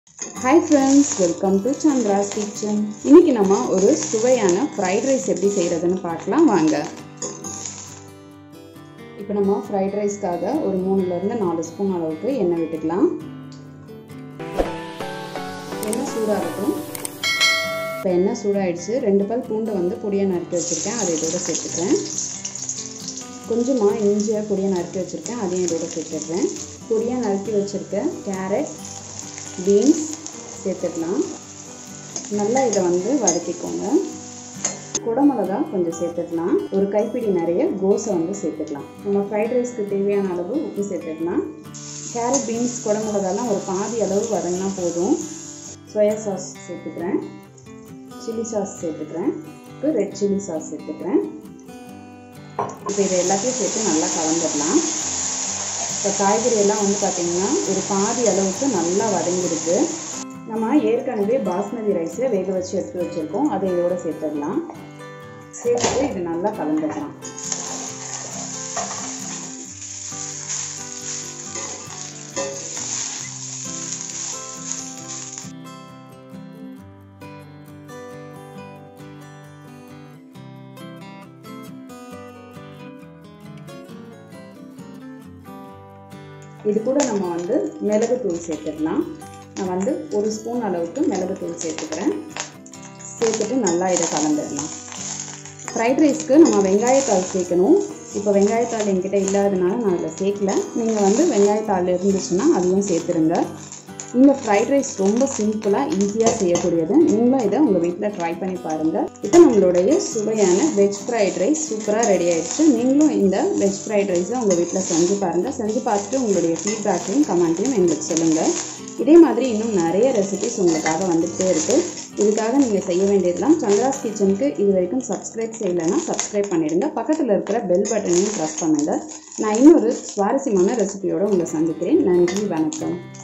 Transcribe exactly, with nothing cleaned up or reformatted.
Hi friends, welcome to Chandra's Kitchen. இன்னைக்கு நம்ம ஒரு சுவையான fried rice எப்படி செய்யறதுன்னு பார்க்கலாம் வாங்க. இப்போ நம்ம fried riceக்காக ஒரு மூணுல இருந்து நாலு ஸ்பூன் அளவுக்கு எண்ணெய் விட்டுக்கலாம். எண்ணெய் சூடாகட்டும். இப்போ எண்ணெய் சூடாயிடுச்சு. ரெண்டு பல் பூண்டை வந்து பொடியா நறுக்கி வச்சிருக்கேன். அதை இதோட சேர்த்துக்கிறேன். கொஞ்சமா இஞ்சியை பொடியா நறுக்கி வச்சிருக்கேன். அதையும் இதோட சேர்த்துக்கிறேன். பொடியா நறுக்கி வச்சிருக்க கேரட், பீன்ஸ் சேர்த்துக்கலாம். நல்லா இதை வந்து வதக்கிக்கோங்க. குடமிளகா கொஞ்சம் சேர்த்துக்கலாம். ஒரு கைப்பிடி நிறைய கோஸை வந்து சேர்த்துக்கலாம். நம்ம ஃப்ரைட் ரைஸ்க்கு தேவையான அளவு உப்பு சேர்த்துக்கலாம். கேரட், பீன்ஸ், குடமிளகாலாம் ஒரு பாதி அளவு வதங்கினா போதும். சோயா சாஸ் சேர்த்துக்கிறேன். சில்லி சாஸ் சேர்த்துக்கிறேன். இப்போ ரெட் சில்லி சாஸ் சேர்த்துக்கிறேன். இப்போ இதை எல்லாத்தையும் சேர்த்து நல்லா கலந்துடலாம். இப்போ காய்கறி எல்லாம் வந்து பார்த்திங்கன்னா ஒரு பாதி அளவுக்கு நல்லா வதங்கிருக்கு. நம்ம ஏற்கனவே பாஸ்மதி ரைஸை வேக வச்சு எடுத்து வச்சுருக்கோம். அதை இதோட சேர்த்துடலாம். சேர்த்துட்டு இது நல்லா கலந்துடலாம். இது கூட நம்ம வந்து மிளகுத்தூள் சேர்த்துடலாம். நான் வந்து ஒரு ஸ்பூன் அளவுக்கு மிளகுத்தூள் சேர்த்துக்கிறேன். சேர்த்துட்டு நல்லா இதை கலந்துடலாம். ஃப்ரைட் ரைஸ்க்கு நம்ம வெங்காயத்தாள் சேர்க்கணும். இப்போ வெங்காயத்தாள் என்கிட்ட இல்லாததுனால நான் அதில் சேர்க்கல. நீங்கள் வந்து வெங்காயத்தாள் இருந்துச்சுன்னா அதையும் சேர்த்துருங்க. இந்த ஃப்ரைட் ரைஸ் ரொம்ப சிம்பிளாக ஈஸியாக செய்யக்கூடியது. நீங்களும் இதை உங்கள் வீட்டில் ட்ரை பண்ணி பாருங்கள். இப்போ நம்மளுடைய சுவையான வெஜ் ஃப்ரைட் ரைஸ் சூப்பராக ரெடி ஆகிடுச்சு. நீங்களும் இந்த வெஜ் ஃப்ரைட் ரைஸை உங்கள் வீட்டில் செஞ்சு பாருங்கள். செஞ்சு பார்த்துட்டு உங்களுடைய ஃபீட்பேக்கையும் கமெண்ட்டையும் எங்களுக்கு சொல்லுங்கள். இதே மாதிரி இன்னும் நிறைய ரெசிபிஸ் உங்களுக்காக வந்துகிட்டே இருக்குது. இதுக்காக நீங்கள் செய்ய வேண்டியதெல்லாம் சந்திராஸ் கிச்சனுக்கு இது வரைக்கும் சப்ஸ்கிரைப் செய்யலைன்னா சப்ஸ்கிரைப் பண்ணிடுங்க. பக்கத்தில் இருக்கிற பெல் பட்டனையும் ப்ரெஸ் பண்ணுங்கள். நான் இன்னொரு சுவாரஸ்யமான ரெசிபியோடு உங்களை சந்திக்கிறேன். நன்றி, வணக்கம்.